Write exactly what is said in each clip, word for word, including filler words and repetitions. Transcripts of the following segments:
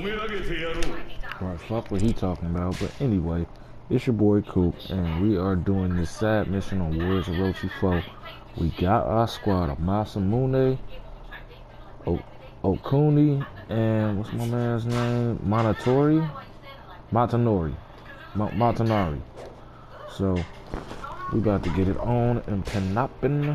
Right, fuck what he talking about. But anyway, it's your boy Coop, and we are doing this side mission on Warriors of Orochi four. We got our squad of Masamune, o Okuni, and what's my man's name? Monotori? Matanori. Ma Matanari. So, we about to get it on in Penapin.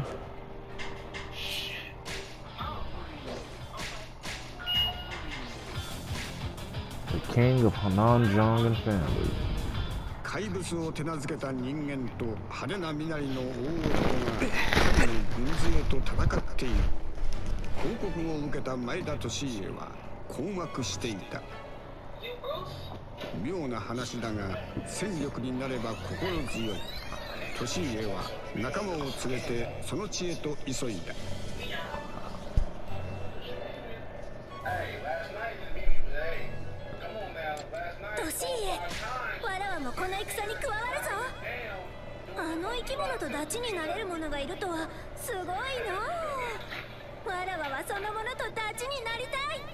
The king of Hanan, Zhong, and family. 怪物を手なずけた人間と派手な身なりの大男が彼の軍勢と戦っている。報告を受けた前田利家は困惑していた。妙な話だが戦力になれば心強い。利家は仲間を連れてその地へと急いだ。 この戦に加わるぞ。あの生き物とダチになれる者がいるとはすごいな。わらわはその者とダチになりたい。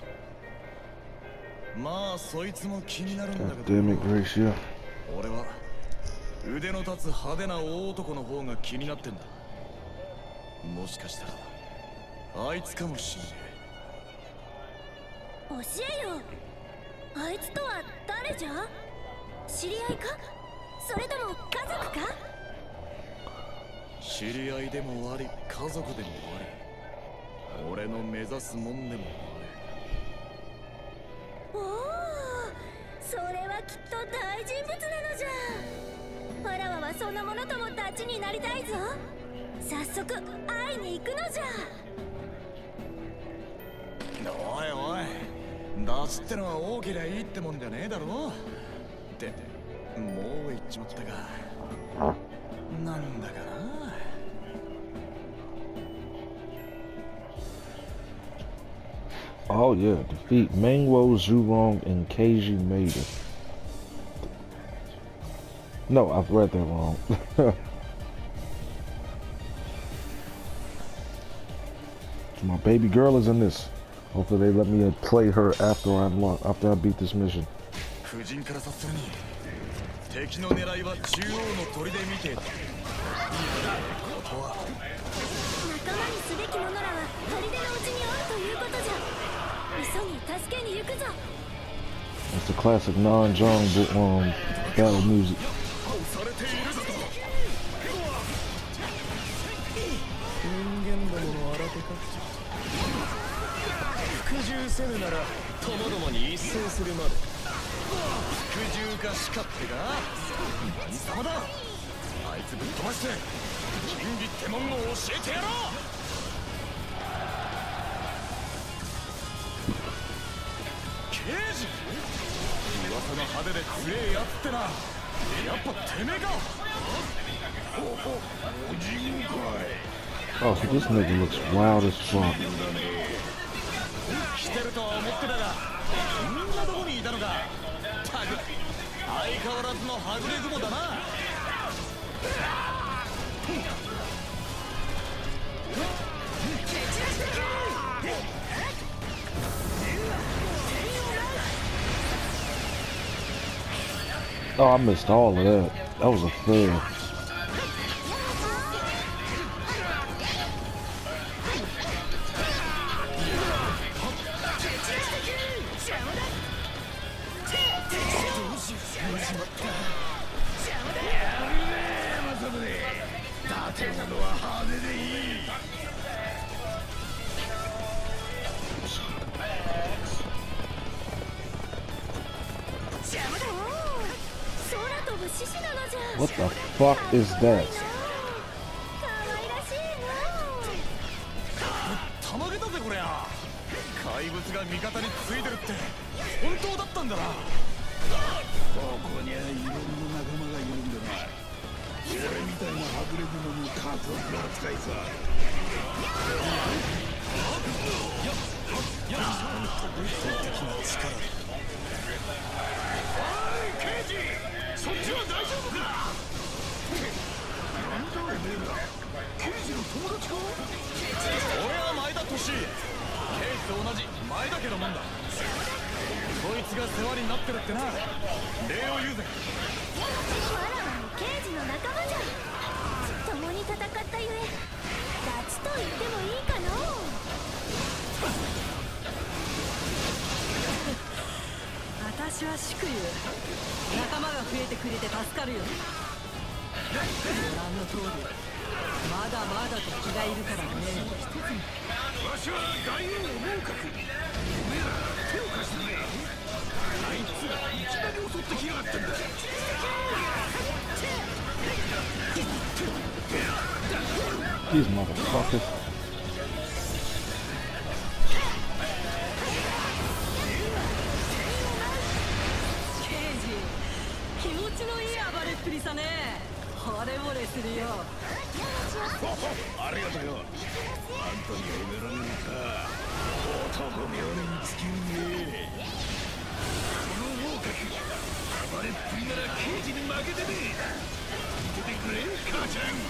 まあそいつも気になるんだけど、俺は腕の立つ派手な大男の方が気になってんだ。もしかしたらあいつかもしんねえ。教えよ。あいつとは誰じゃ？知り合いか？それとも家族か？ 知り合いでもあり、家族でもあり、俺の目指すもんでもある。おお、それはきっと大人物なのじゃ。わらわはその者ともダチになりたいぞ。早速会いに行くのじゃ。 おいおい、ダチってのは大きりゃいいってもんじゃねえだろ。もう言っちまったか。なんだかな。 Oh yeah, defeat Mangwo, Zhong, and Keiji Maiden. No, I've read that wrong. My baby girl is in this. Hopefully they let me play her after I unlock, after I beat this mission. 夫人から察するに敵の狙いは中央の砦みてえだ。ことは仲間にすべき者らは砦のうちにおるということじゃ。急ぎ助けに行くぞ。 It's the classic non-Zhong um, battle music. 人間どもの荒手か。服従せぬならともどもに一斉するまで。服従かしかってか。何様だ。あいつぶっ飛ばして金義ってもんを教えてやろう。刑事、噂の派手で強えやつってな、やっぱてめえか。おお、おじんかい。 Oh, so this nigga looks wild as fuck. 来てるとは思ってたが、みんなどこにいたのか。たく相変わらずのはぐれ雲だな。 Oh, I missed all of that. That was a fail. What the fuck is that? たまげたぜこりゃ。怪物が味方についてるって本当だったんだな。ここにはいろんな仲間がいるんだな。俺みたいなはぐれ者の家族扱いさ。なんと物理的な力だ。おい刑事、そっちは大丈夫か。なんだおめえら、刑事の友達か。俺は前田利家。刑事と同じ前田家のもんだ。 こいつが世話になってるってな。礼を言うぜ。 わらわも刑事の仲間じゃ。共に戦ったゆえダチと言ってもいいかのう。 私は祝言う。仲間が増えてくれて助かるよ。ご覧の通りまだまだ敵がいるからね。 わしは外王猛角。おめえら手を貸してくれ。あいつらいきなり襲ってきやがったんだ。 These motherfuckers. 気持ちのいい暴れっぷりさね。惚れ惚れするよ。 ありがとうよ。あんたに褒められるか。男妙につきんねえ。この王角暴れっぷりなら刑事に負けてねえ。見ててくれ母ちゃん。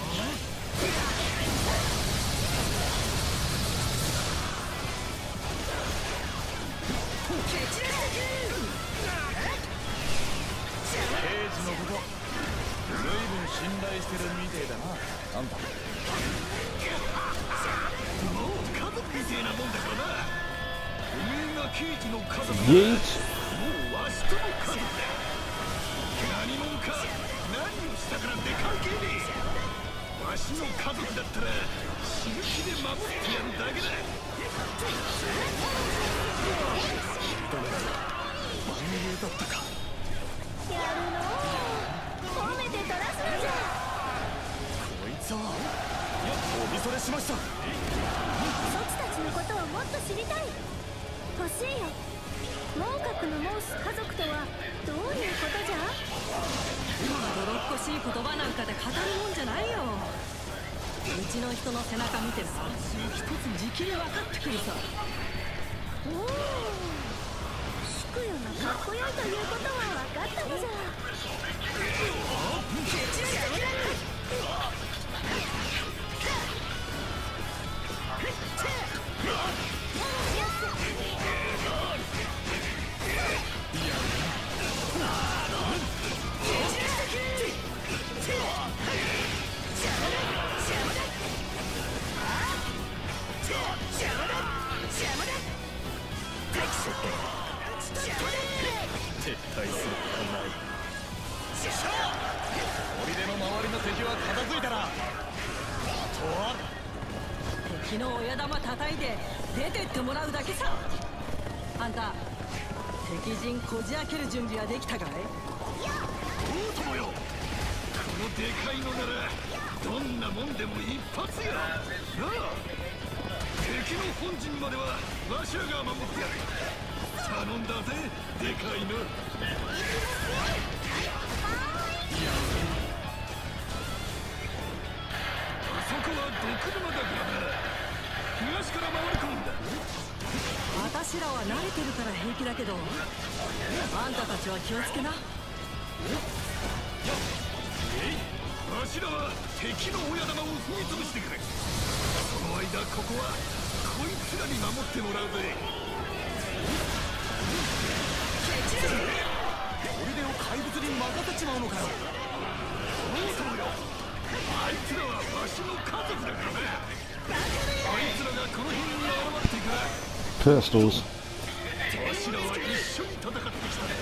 刑事のこと随分信頼してるみてえだな、あんた。もう家族みてえなもんだからな。おめえが刑事の家族だ。もうわしとの家族だ。何者か何をしたかなんて関係ねえ。わしの家族だったら死ぬ気で守ってやるだけだ。万有だったか。 やるのう。褒めて取らすのじゃ。 こいつはお見それしました。 そちたちのことをもっと知りたい。欲しいよ。猛角の申す家族とはどういうことじゃ。 まどろっこしい言葉なんかで語るもんじゃないよ。うちの人の背中見てな、一つじきに分かってくるさ。 おお、祝よがかっこよいということは分かったのじゃ。 撤退することない。砦の周りの敵は片付いたら、あとは敵の親玉叩いて出てってもらうだけさ。あんた敵陣こじ開ける準備はできたかい。 どうともよ。このでかいのならどんなもんでも一発やなあ。敵の本陣まではわしらが守ってやる。頼んだぜ、でかいの。あそこは毒沼だからな。東から回り込むんだ。 私らは慣れてるから平気だけど、あんたたちは気をつけな。 わしらは敵の親玉を踏み潰してくれ。その間ここはこいつらに守ってもらうぜ。砦を怪物に任せちまうのかよ。そうそうよ。あいつらはわしの家族だからな。あいつらがこの辺に現れてから Pistols. わしらは一緒に戦ってきた。 空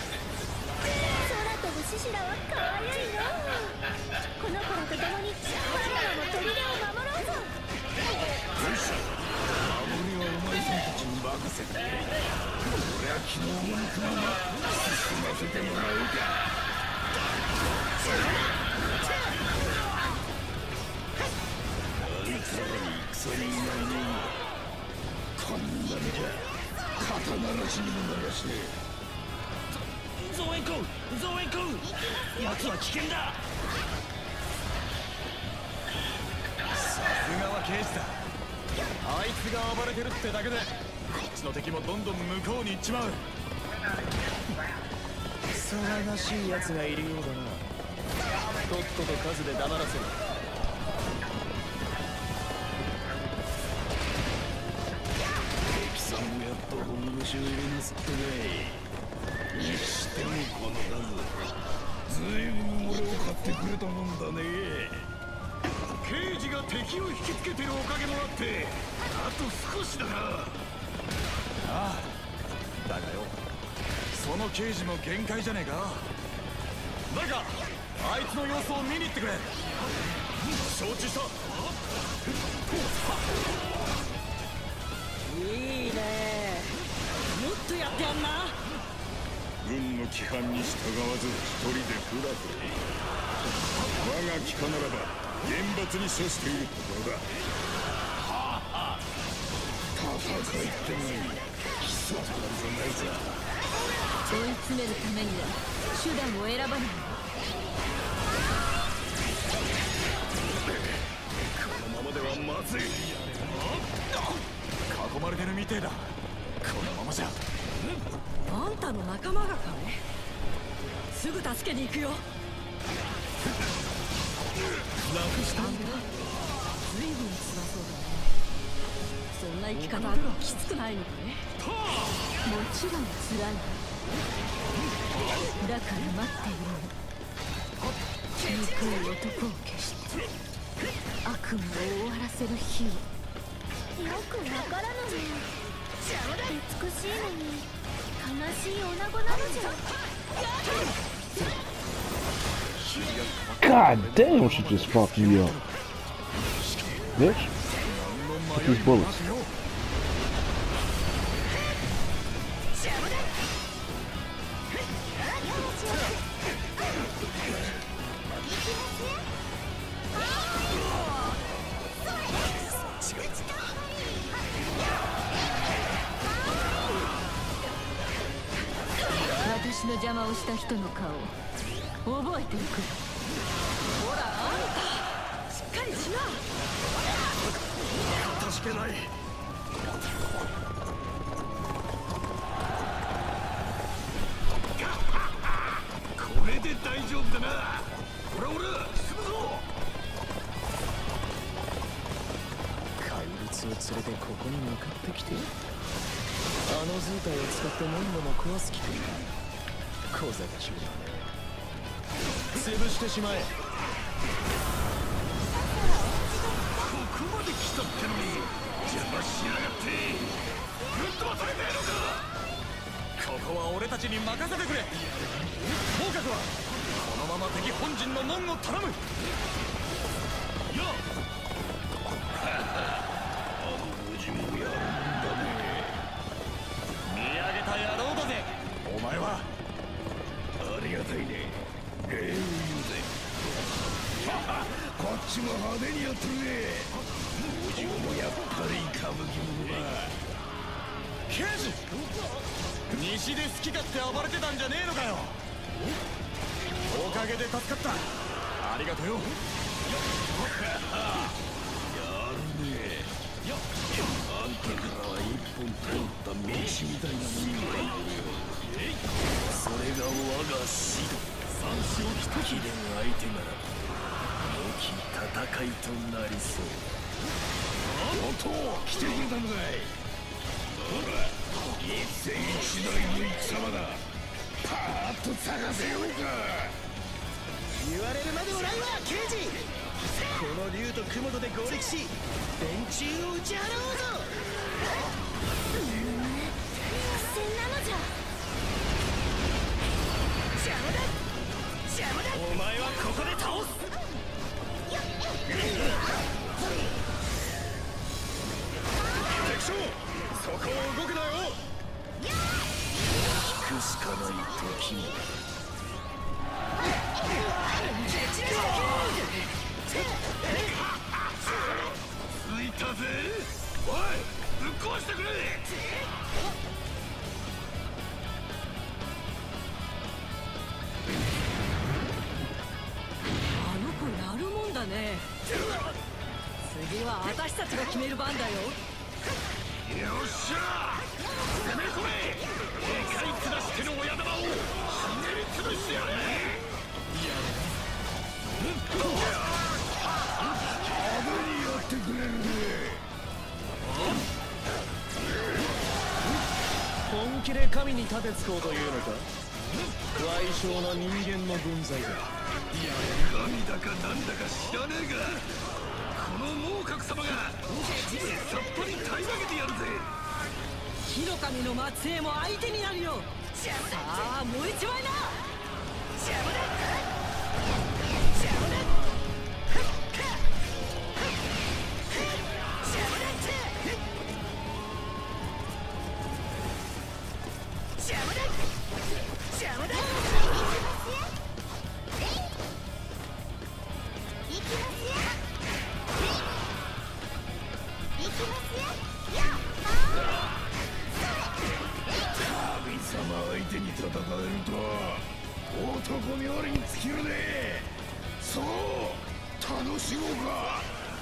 飛ぶ獅子らはかわゆいのう。この子らと共に我らも砦を守ろうぞ。 よし、守りはお前さんたちに任せて。俺は気の赴くまま進ませてもらおうか。あいつらに戦になりねえ。こんな目じゃ肩慣らしにもなりゃしねえ。増援君、増援君、奴は危険だ。さすがは刑事だ。あいつが暴れてるってだけでこっちの敵もどんどん向こうに行っちまう。騒がしい奴がいるようだな。とっとと数で黙らせる。敵さんもやっと本腰を入れなすってね。にしてもこの数、ずいぶん俺を買ってくれたもんだね。刑事が敵を引きつけてるおかげもあって、あと少しだな。ああ、だがよ、その刑事も限界じゃねえか。だがあいつの様子を見に行ってくれ。承知した。 いいね、もっとやってやんな。 軍の規範に従わず一人でフラフラ。我が規範ならば厳罰に処しているところだ。戦いってのに基礎なんぞないさ。 追い詰めるためには手段を選ばない。 このままではまずい。囲まれてるみてえだ。このままじゃ。 あんたの仲間がかい？すぐ助けに行くよ。 楽したんだ。随分辛そうだね。そんな生き方きつくないのかね。もちろん辛い。だから待っているの。憎い男を消して悪夢を終わらせる日を。 よくわからぬの。美しいのに悲しい女子なのじゃ。 God damn, she just fucked me up. Bitch. Take these bullets. 私の邪魔をした人の顔覚えておく。ほらあんた、しっかりしな。 助けない。これで大丈夫だな。ほらほら進むぞ。怪物を連れてここに向かってきて、あの図体を使って何度も壊す気か。小賢しいよね。潰してしまえ。ここまで来たってのに邪魔しやがって。ぶっ飛ばされてえのか。ここは俺たちに任せてくれ。当閣はこのまま敵本陣の門を頼む。よっあの無事もやるんだね。見上げた野郎だぜお前は。ありがたいね。礼を言うぜ。こっちも派手にやってるね。お嬢もやっぱり歌舞伎者だ。刑事、西で好き勝手暴れてたんじゃねえのかよ。おかげで助かった。ありがとうよ。やるね。あんたからは一本通った道みたいなもんがいるよ。それが我が師と三子を一秘伝相手なら良き戦いとなりそう。おっと来てくれたのかい。ほら一戦一代の戦場だ。パーッと探せようか。 言われるまでもないわ刑事。この竜と雲とで合力し連中を打ち払おうぞ。 苦戦なのじゃ。 邪魔だ邪魔だ。お前はここで倒す。敵将そこを動くなよ。 引くしかない時も。ついたぜ。おいぶっ壊してくれ。 あの子やるもんだね。次は私たちが決める番だよ。 よっしゃ攻め込め。でかい面しての親玉をひねり潰してやれ。派手にやってくれるね。 本気で神に立てつこうというのか。矮小な人間の分際だ。いや、神だかなんだか知らねえが、この猛角様が地でさっぱり平らげてやるぜ。 火の神の末裔も相手になるよ。さあもう一枚だ。邪魔だ邪魔だ邪魔だ邪魔だ邪魔だ。行きますよ。行きますよ。 神様相手に戦えるとは男冥利に尽きるね。そう楽しもうか。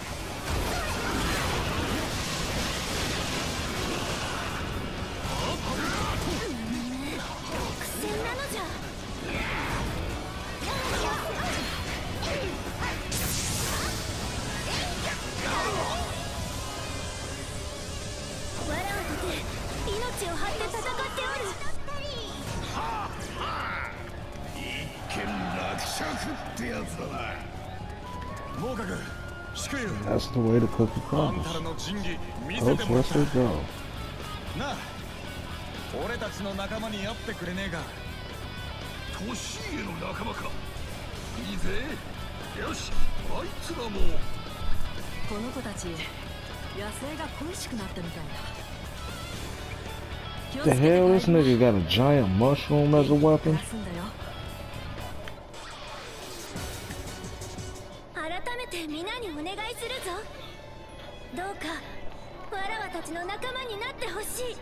苦戦なのじゃ。わらわとて命を張って戦っておる。 一見落着ってやつだな。 猛角、祝湯。 That's the way to cook the あん promise. たらの仁義見せ Coach, てもらっ what's た their job? なあ。俺たちの仲間に会ってくれねえか。 年家の仲間か。いいぜ。よし、あいつらも。 この子たち野生が恋しくなったみたいだ。 The hell, this nigga got a giant mushroom as a weapon? 改めて皆にお願いするぞ。どうかわらわたちの仲間になってほしい。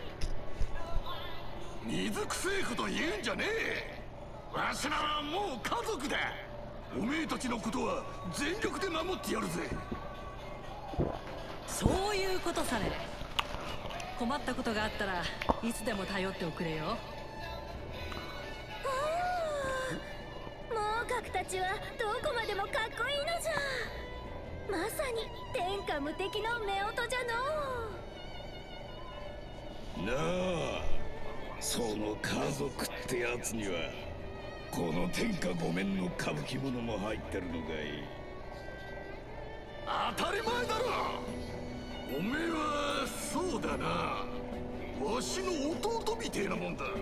水くせえこと言うんじゃねえ。わしらはもう家族だ。おめえたちのことは全力で守ってやるぜ。 そういうことさね。困ったことがあったらいつでも頼っておくれよ。 猛角たちはどこまでもかっこいいのじゃ。まさに天下無敵の夫婦じゃの。 なあ、その家族ってやつにはこの天下御免の歌舞伎者も入ってるのかい。当たり前だろ。おめえはそうだな、わしの弟みてえなもんだ。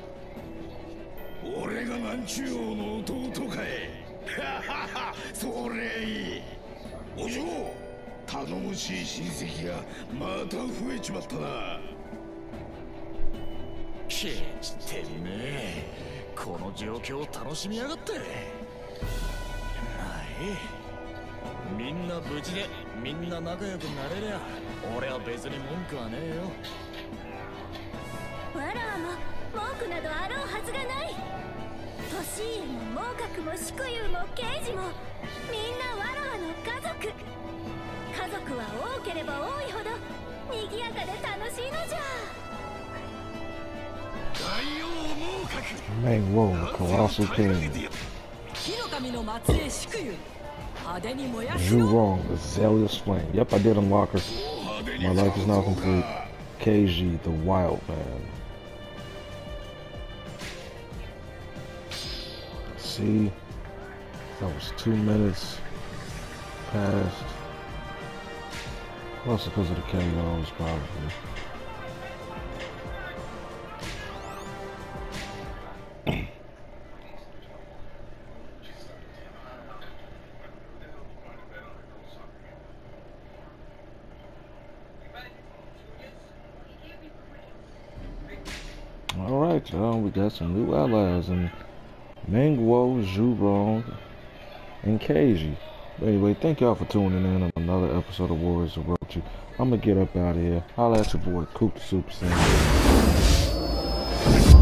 俺が南中王の弟かい。ははは、それいい。お嬢、頼もしい親戚がまた増えちまったな。ケチてめえ、この状況を楽しみやがって。はい、みんな無事でみんな仲良くなれりゃ俺は別に文句はねえよ。 わらわも文句などあろうはずがない。年家も猛角も祝湯も刑事もみんなわらわの家族。家族は多ければ多いほど賑やかで楽しいのじゃ。 Main role, Colossal King. Zhong, Azalea's Flame. Yep, I did unlock her. My life is now complete. K G, the Wild Man. See, that was two minutes past. Plus, because of the K Os, probably. Alright, y'all, we got some new allies in Mengwo, Zhong, and K G. But anyway, thank y'all for tuning in on another episode of Warriors of Orochi. I'm gonna get up out of here. Holla at your boy, Coop the Super Saiyan.